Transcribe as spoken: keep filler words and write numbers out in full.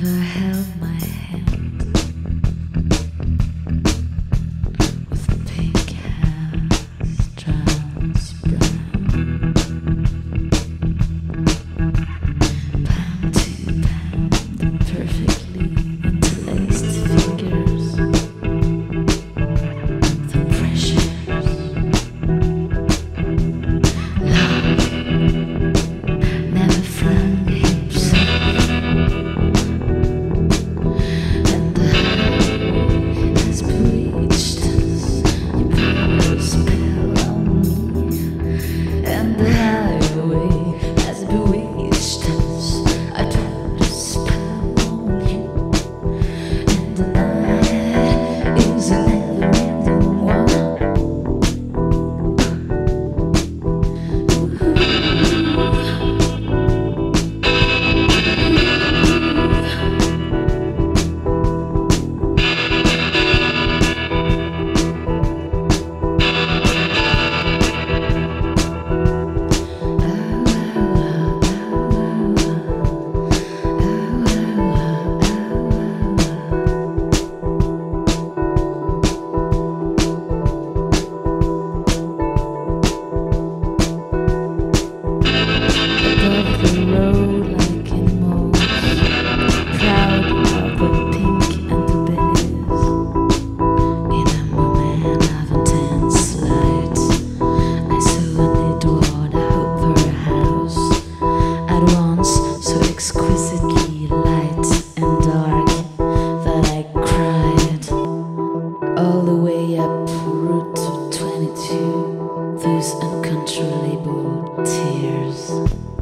never held my hand with pink hair, transparent. Palm to palm, the perfectly interlaced fingers, the pressures, love never flung himself, and the highway has bewitched us. You put a spell on me, and the highway has bewitched us. I put a spell on you, and the night is a never-ending one. Above the road like animals, proud of the pink and the berries. In a moment of intense light, I saw an Edward Hooper house, at once so exquisitely light and dark that I cried all the way up Route twenty-two, those uncontrollable tears.